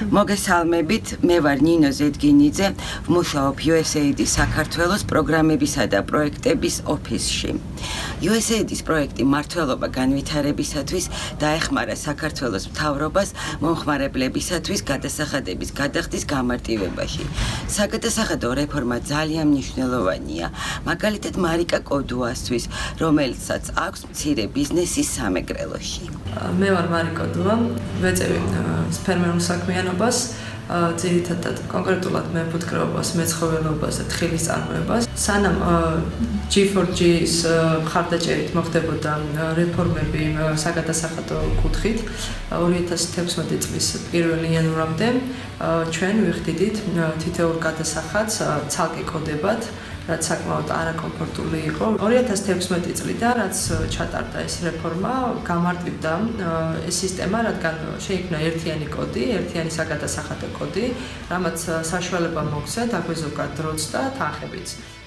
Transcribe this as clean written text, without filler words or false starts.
მოგესალმებით, მე ვარ ნინო ზედგინიძე, ვმუშაობ USAID-ის საქართველოს პროგრამებისა და პროექტების ოფისში. USAID-ის პროექტი მმართველობა განვითარებისათვის დაეხმარა საქართველოს მთავრობას მომხმარებლებისათვის გადასახადების გადახდის გამარტივებაში. საგადასახადო რეფორმა ძალიან მნიშვნელოვანია, მაგალითად Mari Koduasთვის, რომელსაც აქვს მცირე ბიზნესი სამეგრელოში. მე ვარ Mari Kodua, ვეწევი ფერმერულ საქმიანობას, ძირითადად კონკრეტულად მეფუტკრეობას, მეცხოველეობას და თხილის წარმოებას. სანამ G4G-ის მხარდაჭერით მოხდებოდა რეფორმები საგადასახადო კუთხით, 2016 წლის 1 იანვრამდე ჩვენ ვიხდიდით თითოეულ გადასახადს ცალკე კოდებად, რაც საკმაოდ არაკომფორტული იყო. 2016 წლიდან, რაც ჩატარდა ეს რეფორმა, გამარტივდა ეს სისტემა, რადგან შეიქმნა ერთიანი კოდი, ერთიანი საგადასახადო კოდი, რამაც საშუალება მოგვცეთ აგვეზოგად დროც და თანხებიც.